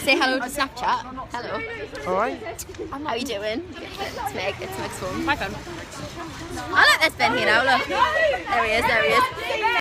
Say hello to Snapchat. Hello. Alright. How are you doing? It's Meg. It's Meg's phone. My phone. Oh look, there's Ben here now. Look. There he is.